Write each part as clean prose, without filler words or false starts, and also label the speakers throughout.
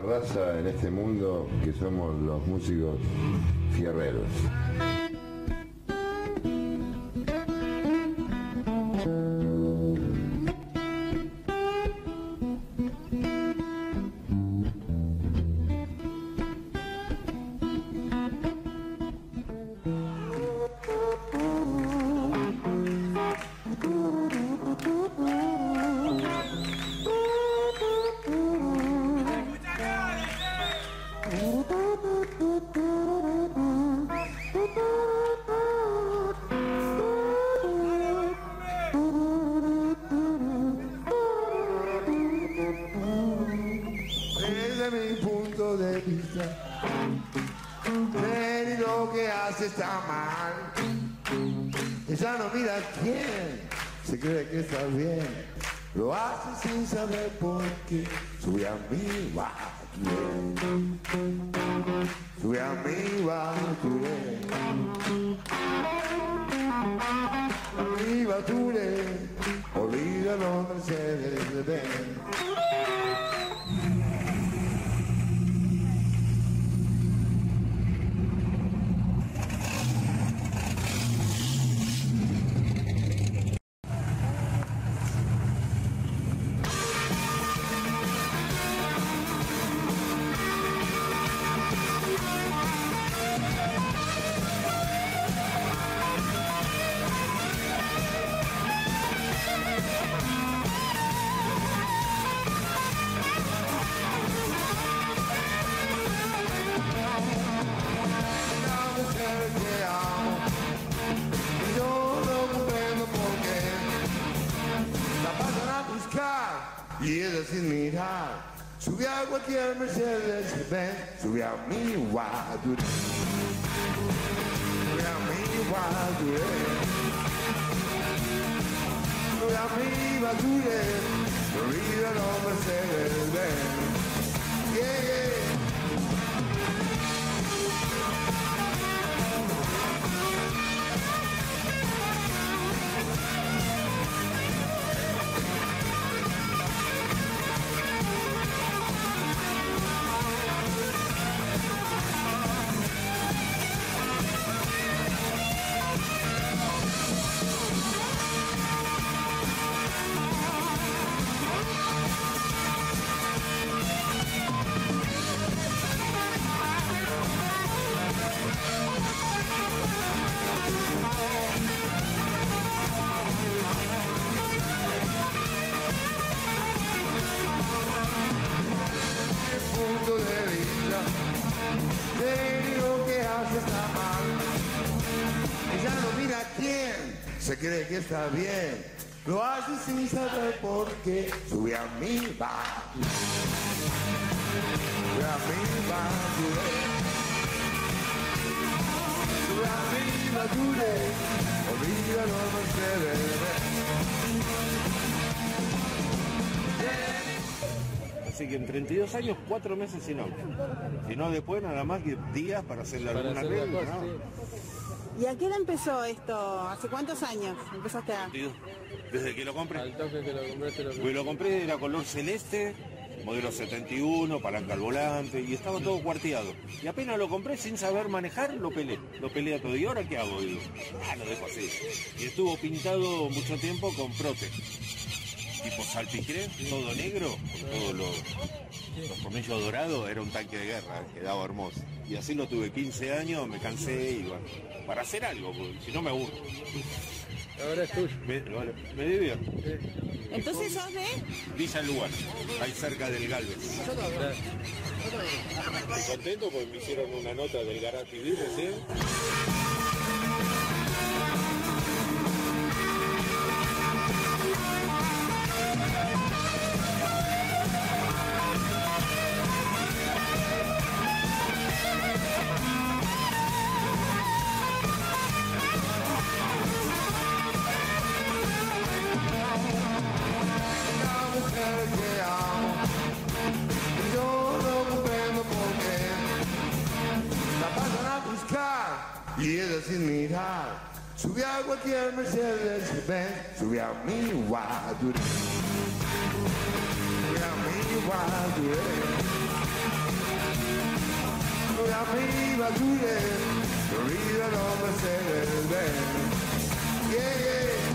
Speaker 1: raza en este mundo que somos los músicos fierreros.
Speaker 2: Desde mi punto de vista, ver lo que hace está mal. Ella no mira a quién, se cree que está bien, lo hace sin saber por qué. Sube a mí, va, sube a mí, va, arriba, olvida los Mercedes Benz. Y ella sin mirar, sube a cualquier Mercedes Benz, sube a mi Guadure, sube a mi Guadure, sube a mi Guadure, olvida los Mercedes Benz, yeah, yeah. Se cree que está bien, lo hace sin saber por qué. Sube a mi bar, sube a mi bar, sube a mi bar, olvida los Mercedes.
Speaker 3: Así que en 32 años, 4 meses sin auto. Si no, después nada más que días para hacer alguna regla.
Speaker 4: ¿Y a qué hora empezó esto? ¿Hace cuántos años empezaste a...?
Speaker 3: Desde que lo compré.
Speaker 5: Al toque que lo compraste,
Speaker 3: Pues lo compré, era color celeste, modelo 71, palanca al volante, y estaba todo cuarteado. Y apenas lo compré sin saber manejar, lo peleé a todo. ¿Y ahora qué hago? Y digo, lo dejo así. Y estuvo pintado mucho tiempo con prote. Tipo salpicré, todo negro, con todos los tornillos dorados, era un tanque de guerra, quedaba hermoso. Y así lo tuve 15 años, me cansé y bueno, para hacer algo, porque si no me aburro.
Speaker 5: Ahora es tuyo.
Speaker 3: Me divierto.
Speaker 4: Entonces sos de...
Speaker 3: Villa Lugar, ahí cerca del Galvez. Estoy contento porque me hicieron una nota del Garage TV recién.
Speaker 2: Y ella sin mirar, sube a cualquier Mercedes Benz, sube a mi Guadure, sube a mi Guadure. Sube a mi basura, corrida no Mercedes-Benz. Yeah, yeah.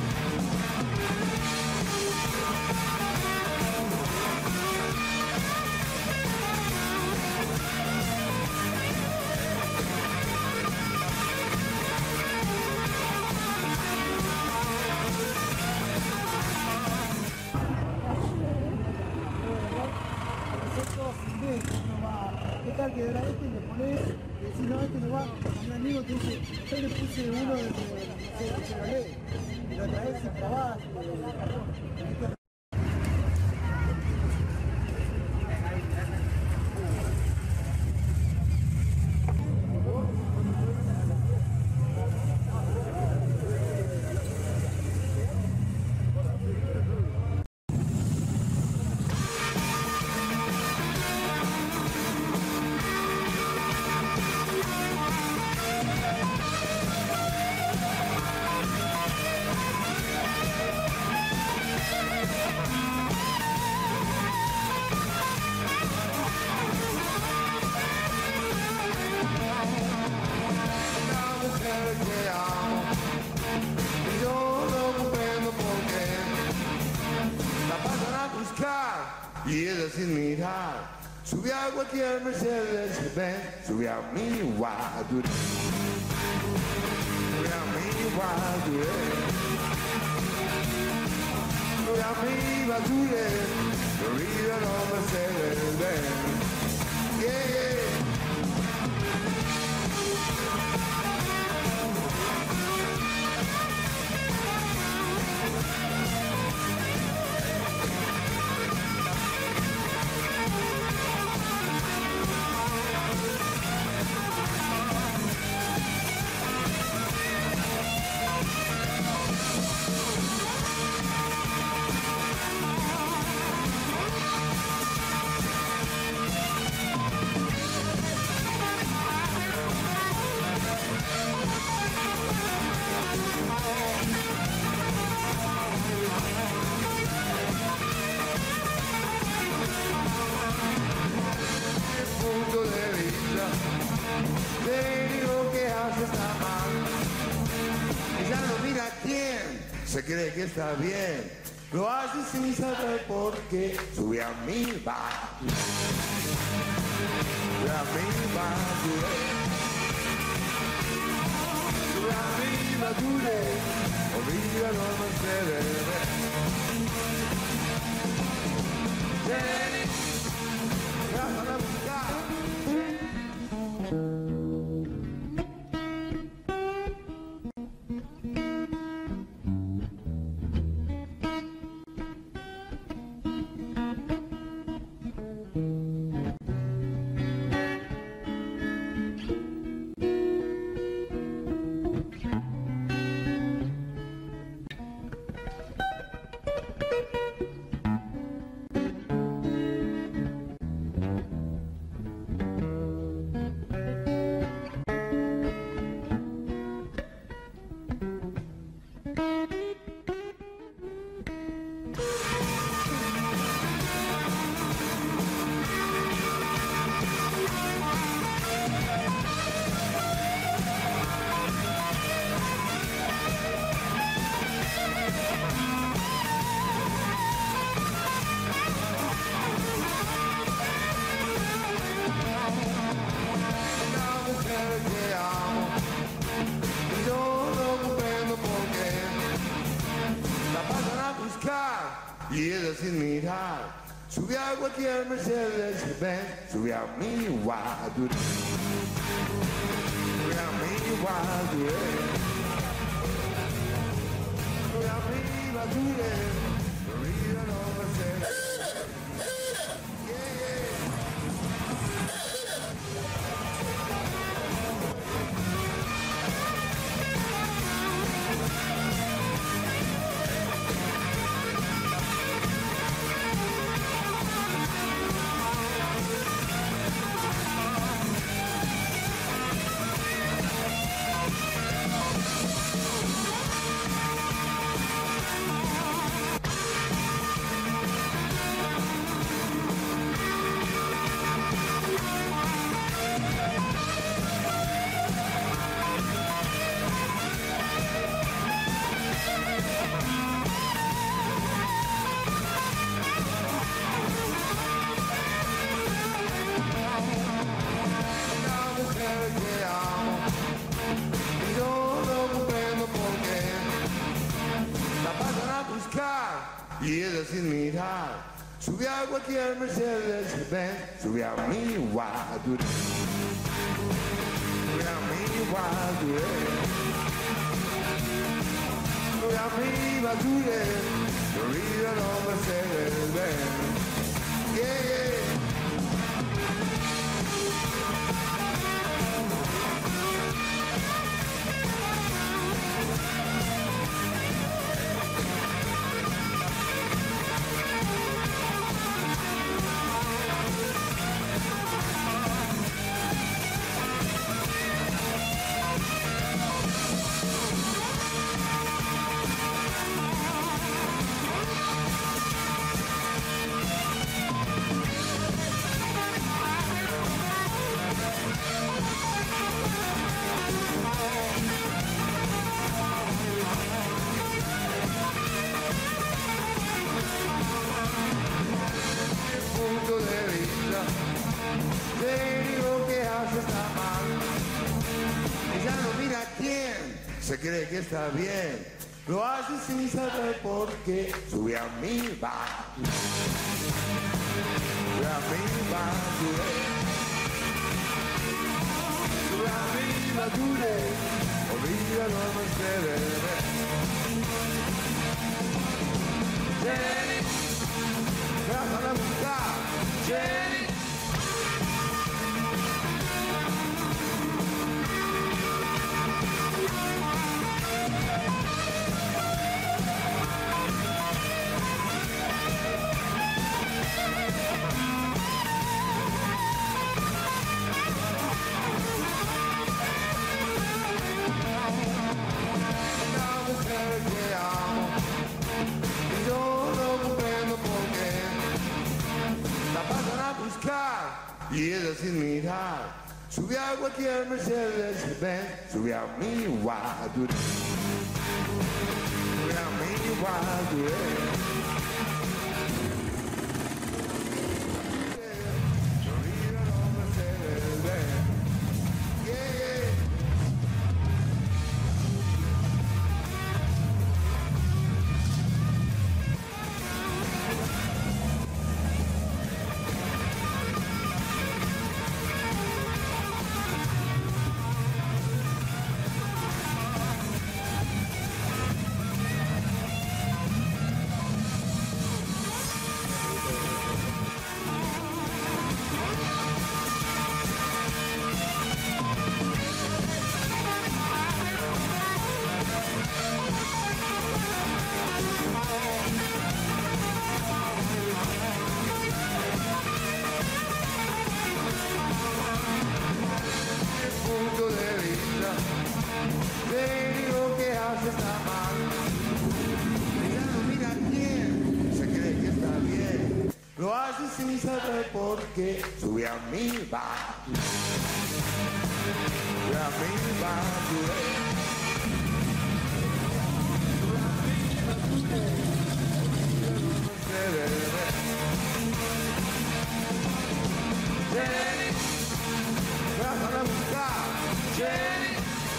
Speaker 6: ¿Qué tal que era este? Y le pones, y decís, no, este no va. A mi amigo te dice, yo le puse uno de Chevrolet, y lo traes sin trabajo,
Speaker 2: y ella sin mirar subí a cualquier Mercedes-Benz, subí a mi Guadure, subí a mi Guadure, subí a mi Guadure, subí a los Mercedes-Benz. Yeah, yeah. Se cree que está bien, lo hace sin saber por qué. Sube a mi Guadure, sube a mi Guadure, sube a mi Guadure, olvida los Mercedes-Benz. Gracias a buscar. Y ella sin mirar subí a cualquier Mercedes-Benz, subí a mi Guadure, subí a mi Guadure, subí a mi Guadure, subí a los Mercedes. y ella sin mirar sube a cualquier Mercedes-Benz, sube a mi Guadure, sube a mi Guadure, sube a mi Guadure, sube a los Mercedes-Benz, yeah, yeah. Se cree que está bien, lo hace sin saber por qué. Sube a mi bar, sube a mi Guadure, sube a mi Guadure, olvídalo Mercedes-Benz. Jenny, vas a buscar, Jenny. Y ella sin mirar sube a cualquier Mercedes-Benz, sube a mi Guadure, sube a mi Guadure, sube a los Mercedes-Benz, yeah, yeah. Lo hace sin saber por qué. Sube a mi bar, sube a mi Guadure, sube a mi Guadure, Jenny, vas a buscar, Jenny.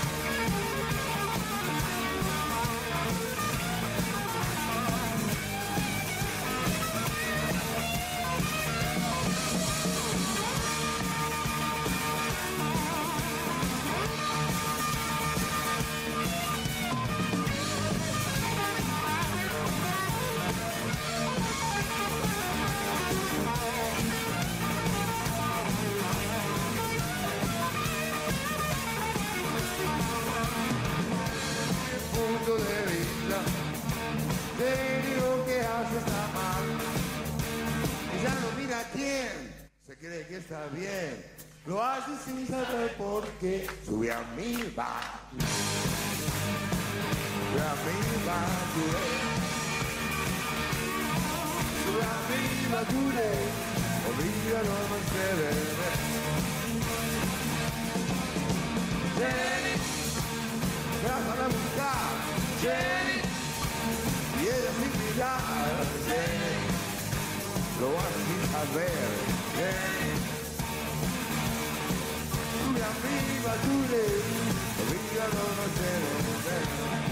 Speaker 2: Se cree que está bien, lo hace sin saber por qué. Sube a mi bar, sube a mi Guadure, sube a mi Guadure, olvídalo Mercedes-Benz. Jenny, vas a buscar, Jenny, y ella sin mirar, Jenny, lo hace sin saber, Jenny. Sube a mi Guadure, olvídalo Mercedes-Benz.